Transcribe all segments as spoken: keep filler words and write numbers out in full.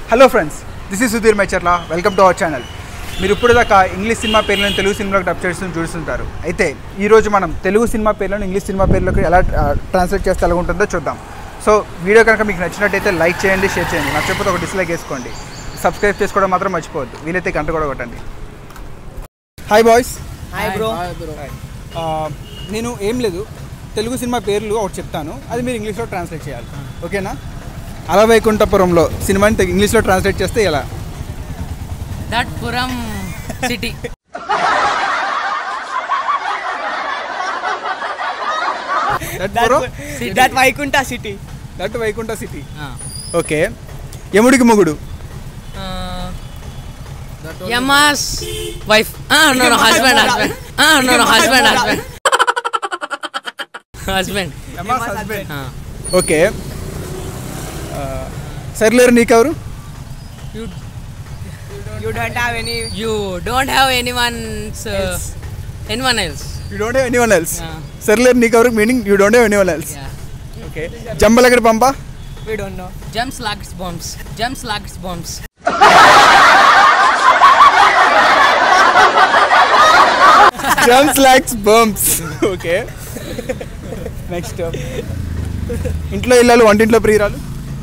Hello friends, this is Sudheer Maicharla. Welcome to our channel. మీరు ఇప్పుడు దాకా ఇంగ్లీష్ సినిమా పేర్లను తెలుగు సినిమాలకు డబ్ చేస్తూ చూస్తుంటారు. అయితే ఈరోజు మనం తెలుగు సినిమా పేర్లను ఇంగ్లీష్ సినిమా పేర్లకు ఎలా ట్రాన్స్లేట్ చేస్తే ఎలా ఉంటుందో చూద్దాం. సో వీడియో కనుక మీకు నచ్చినట్టయితే లైక్ చేయండి, షేర్ చేయండి. నచ్చకపోతే ఒక డిస్లైక్ వేసుకోండి. సబ్స్క్రైబ్ చేసుకోవడం మాత్రం మర్చిపోవద్దు. వీలైతే గంట కూడా కొట్టండి. Hi boys. Hi bro. నేను ఏం లేదు, తెలుగు సినిమా పేర్లు ఒకటి చెప్తాను, అది మీరు ఇంగ్లీష్లో ట్రాన్స్లేట్ చేయాలి. ఓకేనా? అల వైకుంఠపురంలో సినిమాని ఇంగ్లీష్లో ట్రాన్స్లేట్ చేస్తే ఎలా? That puram city. That Vaikuntha city. That Vaikuntha city. Okay. యముడికి మొగుడు. Yama's wife. No no husband husband. No no husband husband. Husband. Yama's husband. Okay. Sarileru Neekevvaru? You don't have any. You don't have anyone's uh, anyone else. You don't have anyone else. Sarileru Neekevvaru meaning you don't have anyone else. Yeah. Okay. Jambalakidi Pamba. We don't know. Jumps like bombs. Jumps like bombs. Jumps like bombs. Okay. Next. ఇంట్లో ఇల్లాలు వంటింట్లో ప్రియురాలు.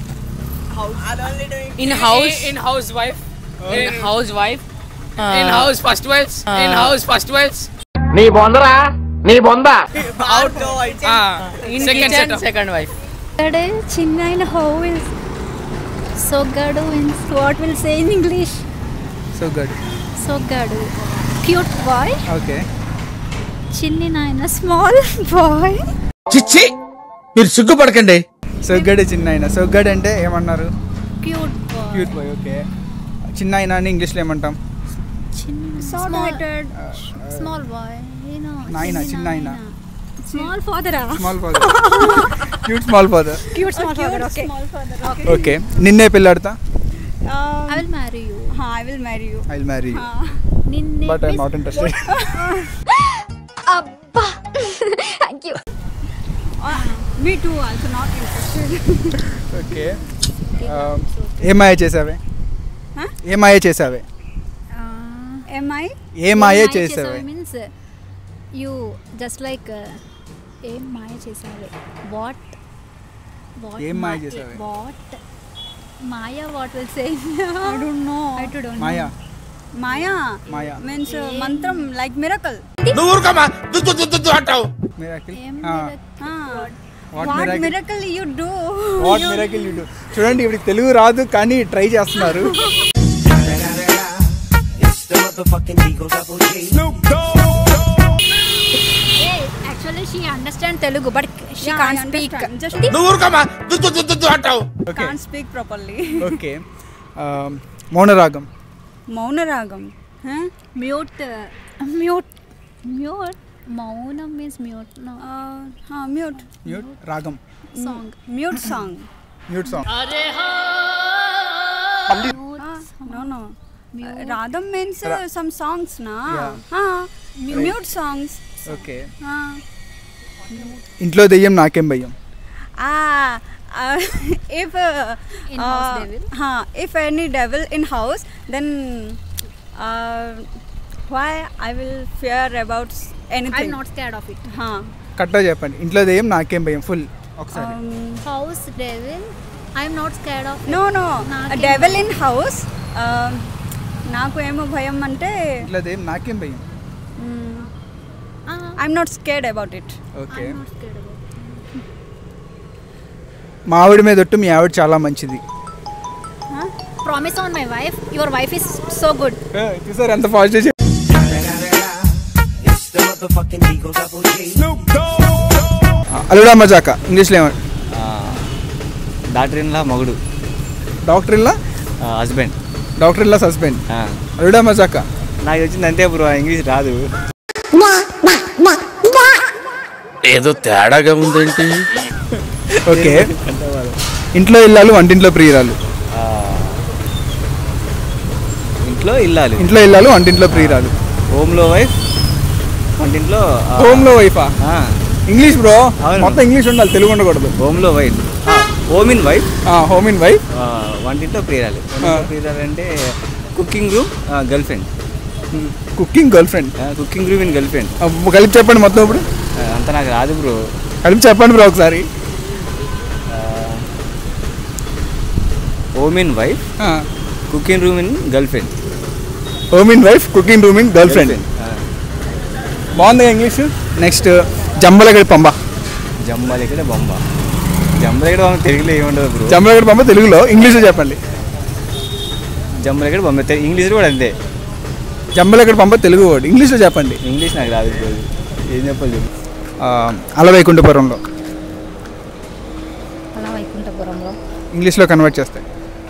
In house. In housewife. In housewife. In house first wives. In house first wives. నీ బొందరా నీ బొంద. Out. In kitchen second wife. Today, Chinnaina how will Sogadu means what will say in English? So good. Sogadu. Cute boy. Okay. Chinnaina small boy. చిచ్చి మీరు సిగ్గుపడకండి. సొగ్గడు చిన్నాయన. సొగ్గడు అంటే ఏమన్నారు? Cute boy. Cute boy. Okay. చిన్నాయన అని ఇంగ్లీష్లో ఏమంటాం? Small headed. Small boy. You know. నాయన చిన్నాయన. Small father. Small father. Cute small father. Cute small father. Okay. Small father. Okay. Okay. Ninne Pelladata. I will marry you. हाँ, I will marry you. I will marry you. Ninne. But I am not interested. Abba. Thank you. Me too. Also not interested. Okay. Ye Maaya Chesave? Huh? Ye Maaya Chesave? Am I? Ye Maaya Chesave? Means you just like Ye Maaya Chesave. What? What? ఏం మాయ Chesave? What? Maya, what will say? I don't know. I too don't Maya. know. Maya. Maya. Means uh, mantram like miracle. నువ్వు ఊరుకోమా దుద్దు దుద్దు దుద్దు అంటావు. Miracle. ఏం Ah. What What miracle? miracle you do? What miracle you do. చూడండి, ఇప్పుడు తెలుగు రాదు కానీ ట్రై చేస్తున్నారు. Hey, actually she understand Telugu but she Yeah, can't I speak. understand. Just నువ్వు ఊరుకోమా దుద్దు దుద్దు దుద్దు అంటావు. Okay. can't speak properly. Okay. Mounaragam. Maunaragam. Huh? Mute. uh, Mute. Mute. Maunam means mute. No. Uh, huh, mute. Mute రాగం. Song. Mute song. Mute song. Ah, no, no. Uh, Radham means uh, Ra- some songs, na? Yeah. Huh. Mute songs. Okay. Huh. ఇంట్లో దెయ్యం నాకేం భయం. Ah, uh, if uh, In-house uh, devil? Huh, if any devil in house, then uh, why I will fear about s- anything? I'm not scared of it. Huh. కట్టా చెప్పండి. ఇంట్లో దెయ్యం నాకేం భయం full ఒకసారి. Um, House devil. I'm not scared of it. no, no. A నాకేం devil భయం. in house. Uh, నాకు ఏమో భయం అంటే ఇంట్లో దెయ్యం నాకేం భయం. Ah, I'm not scared about it. Okay. I'm not scared about it. మా ఆవిడ మీద ఒట్టు మీ ఆవిడ చాలా మంచిది. Promise on my wife. Your wife is so good. చూసారు ఎంత పాజిటివ్. అల్లుడా మజాక ఇంగ్లీష్లో ఏమంట? డాక్టర్ ఇన్లా మగుడు. Doctor in law husband. Doctor in law husband. Alluda Majaka. నాకు వచ్చింది అంతే బ్రో, ఇంగ్లీష్ రాదు. ఏదో తేడాగా ఉందేంటి? ఓకే. ఇంట్లో ఇల్లాలు వంటింట్లో ప్రియురాలు. ఇంట్లో ఇల్లాలు. ఇంట్లో ఇల్లాలు వంటింట్లో ప్రియురాలు. హోమ్లో వైఫ్ వంటింట్లో. హోమ్లో వైఫా? ఆ, ఇంగ్లీష్ బ్రో, అవును. మొత్తం ఇంగ్లీష్ ఉండాలి, తెలుగు ఉండకూడదు. హోమ్లో wife. Home in wife home in wife వంటింట్లో ప్రియురాలు వంటింట్లో ప్రియురాలు అంటే cooking room girl friend cooking girl friend cooking room in girl friend కలిపి చెప్పండి మొత్తం ఇప్పుడు అంత నాకు రాదు బ్రో. కలిపి చెప్పండి బ్రో ఒకసారి. Home in wife cooking room in girl friend. Home in wife cooking room in girl friend. బాగుంది ఇంగ్లీష్. నెక్స్ట్ జంబలగడి పంబ. జంబలగడ బొమ్మ. జంబలగడ బొమ్మ తెలుగులో ఏముండదు బ్రో. జంబలగడి పంబ తెలుగులో, ఇంగ్లీష్లో చెప్పండి. జంబలగడ బొమ్మ ఇంగ్లీష్లో కూడా అంతే. జంబలగడి పంబ తెలుగు వర్డ్, ఇంగ్లీష్లో చెప్పండి. ఇంగ్లీష్ నాకు రాదు బ్రో, ఏం చెప్పాలి. అలవైకుంఠపురంలో అలవైకుంఠపురంలో ఇంగ్లీష్లో కన్వర్ట్ చేస్తాయి.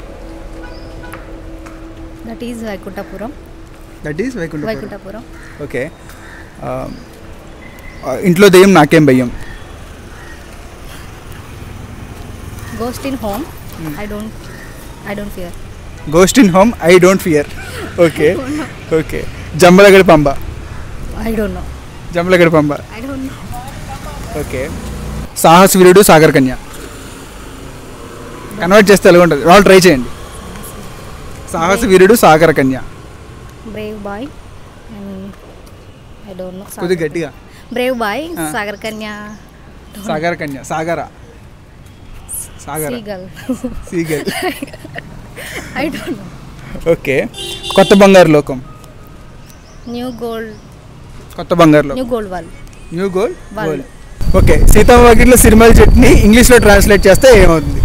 That is Vaikunthapuram. That is Vaikunthapuram. Vaikunthapuram. Okay. ఇంట్లో దెయ్యం నాకేం భయం. Ghost in home I don't I don't fear. Ghost in home I don't fear. Okay okay. Jambalakadi Pamba. I don't know. Jambalakadi Pamba. I don't know. Okay. Sahasa Veerudu Sagar Kanya. Convert చేస్తే ఎలా ఉంటుంది, వాళ్ళు ట్రై చేయండి. Sahasa Veerudu Sagara Kanya. Brave boy I don't know. కొద్దిగా గట్టిగా. Brave boy Sagar Kanya. సాగర కన్య. సాగర సాగర seagull. Seagull. I don't know. Okay. Kotha Bangaru Lokam. New gold. Kotha Bangaru Lokam. New gold wall. New gold wall. Wall. Okay. Seethamma వాకిట్లో సిరిమల్ల చెట్టుని ఇంగ్లీష్లో ట్రాన్స్లేట్ చేస్తే ఏమవుతుంది?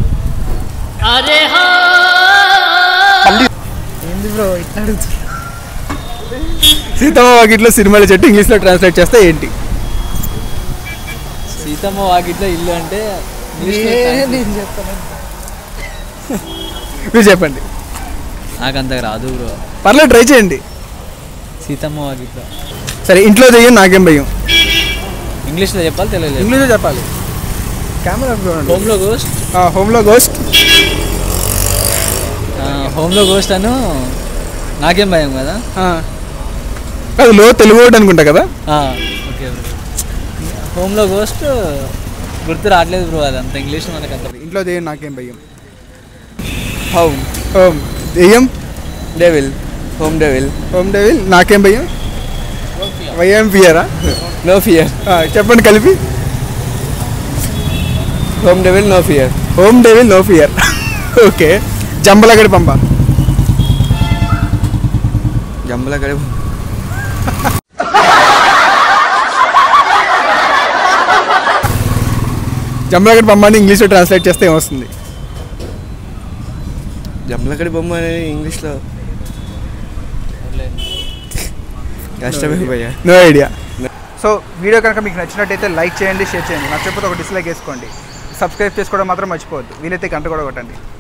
ఏంది బ్రో ఇట్లా అడుగుతున్నా? సీతమ్మ వాకిట్లో సిరిమల్ల చెట్టు ఇంగ్లీష్లో ట్రాన్స్లేట్ చేస్తే ఏంటి? సీతమ్మ వాకిట్లో ఇల్లు అంటే నేను చెప్తాను. మీరు చెప్పండి. నాకు అంతగా రాదు బ్రో. పర్లేదు ట్రై చేయండి. సీతమ్మ వాకిట్లో సరే. ఇంట్లో దెయ్యం నాకేం భయం. ఇంగ్లీష్లో చెప్పాలి, తెలియలేదు. ఇంగ్లీష్లో చెప్పాలి. కెమెరా హోమ్లో గోస్ట్. హోమ్లో గోస్ట్. హోమ్లో గోస్ట్ అను నాకేం భయం కదా. అది లో తెలుగు వర్డ్ అనుకుంటా కదా. Okay bro. హోమ్లో గోస్ట్ గుర్తు రావట్లేదు బ్రో, అది అంత ఇంగ్లీష్ మనకు అంత. ఇంట్లో దెయ్యం నాకేం భయం. హోమ్ హోమ్ దెయ్యం devil. Home devil. Home devil నాకేం భయం. వైఎం ఫియరా? No fear. చెప్పండి కలిపి. Home devil no fear. Home devil no fear. Okay. Jambalakadi Pamba. Jambalakadi Jambalakadi Pamba అని ఇంగ్లీష్లో ట్రాన్స్లేట్ చేస్తే ఏమొస్తుంది? జంబలగడ బొమ్మ అనేది ఇంగ్లీష్లో కష్టమే భయ్యా. No idea. సో వీడియో కనుక మీకు నచ్చినట్టయితే లైక్ చేయండి, షేర్ చేయండి. నచ్చకపోతే ఒక డిస్లైక్ వేసుకోండి. సబ్స్క్రైబ్ చేసుకోవడం మాత్రం మర్చిపోవద్దు. వీలైతే గంట కూడా కొట్టండి.